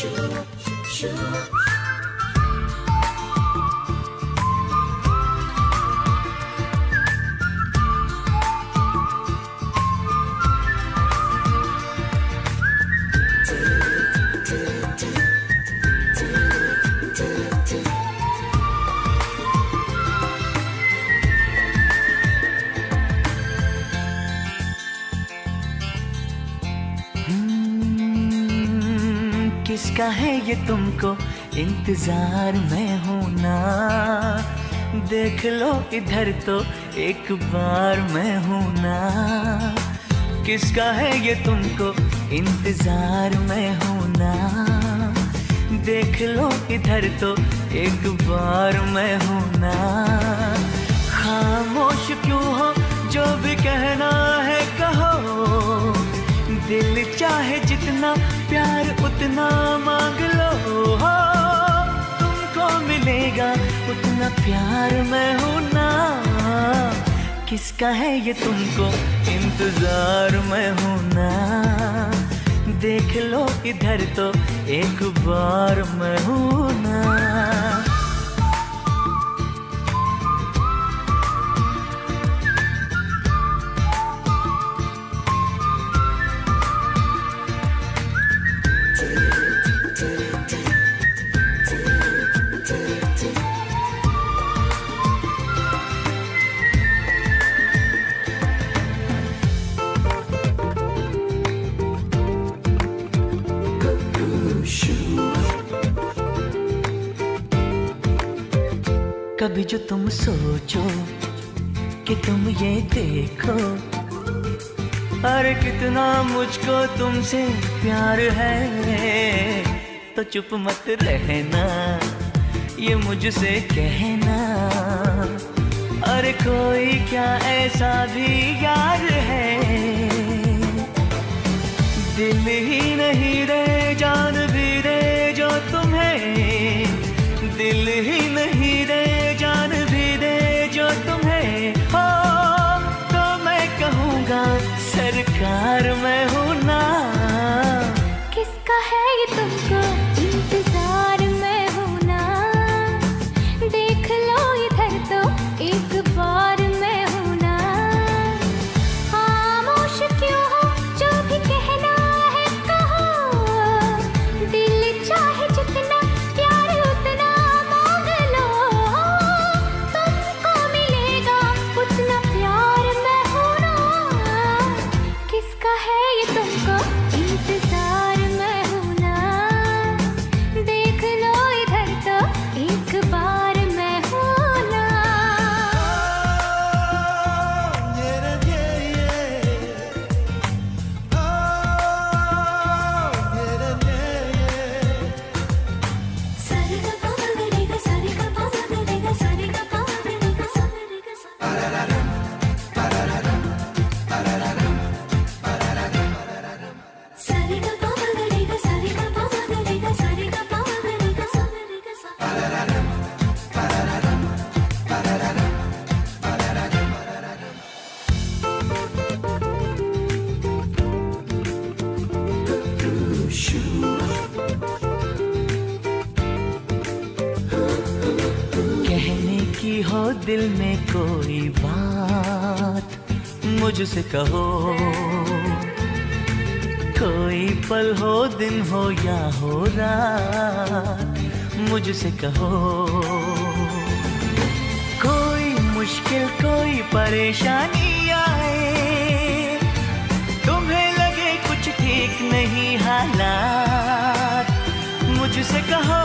किसका है ये तुमको इंतजार में हूं ना, देख लो इधर तो एक बार मैं हूं ना। किसका है ये तुमको इंतजार में हूं ना, देख लो इधर तो एक बार मैं हूं ना। खामोश क्यों हो, जो भी कहना है कहो, दिल चाहे जितना प्यार उतना मांग लो। हो तुमको मिलेगा उतना प्यार मैं हूं ना। किसका है ये तुमको इंतजार मैं हूं ना, देख लो इधर तो एक बार मैं हूं ना। कभी जो तुम सोचो कि तुम ये देखो, अरे कितना मुझको तुमसे प्यार है, तो चुप मत रहना ये मुझसे कहना। अरे कोई क्या ऐसा भी यार है, दिल ही नहीं रे जान भी रे जो तुम्हें, दिल ही नहीं रे जान भी दे जो तुम्हें। हो तो मैं कहूँगा सरकार मैं हूँ ना। किसका है ये तुमको इंतजार मैं हूँ ना, देख लो इधर तो एक बार मैं हूँ ना। खामोश क्यों हो, जो भी कहना है कहो, दिल चाहे जितना प्यार उतना मांग लो। तुमको मिलेगा उतना प्यार मैं हूँ ना। किसका है ये तुमको इंतजार मैं हूँ ना, देख लो इधर तो एक बार मैं हूँ ना। कहने की हो दिल में कोई बात मुझसे कहो, कोई पल हो दिन हो या हो रात मुझसे कहो। कोई मुश्किल कोई परेशानी आए, तुम्हें लगे कुछ ठीक नहीं हालात मुझसे कहो।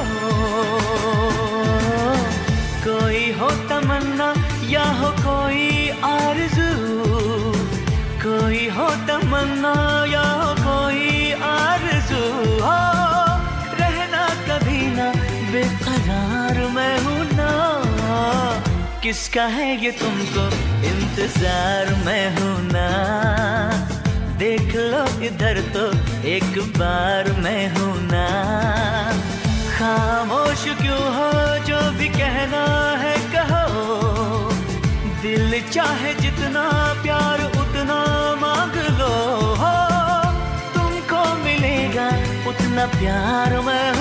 कोई हो तमन्ना या हो कोई आरज़ू, कोई हो तमन्ना या हो कोई आरज़ू, हो रहना कभी ना बेकरार मैं हूँ ना। किसका है ये तुमको इंतजार मैं हूँ ना, देख लो इधर तो एक बार मैं हूँ ना। खामोश क्यों हो, जो भी कहना है कहो, दिल चाहे जितना प्यार उतना मांग लो। हो तुमको मिलेगा उतना प्यार मैं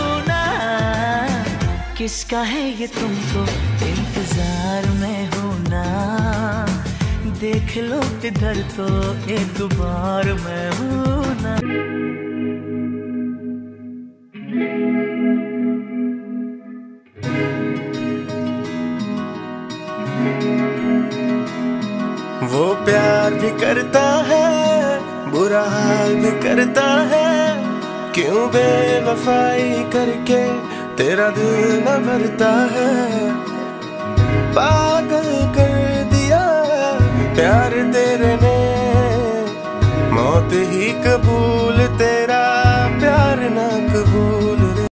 किसका है ये तुमको इंतजार में हूं ना, देख लो इधर तो एक बार मैं हूं ना। वो प्यार भी करता है, बुरा हाल भी करता है, क्यों बेवफाई करके तेरा दिल न भरता है। पागल कर दिया प्यार तेरे ने, मौत ही कबूल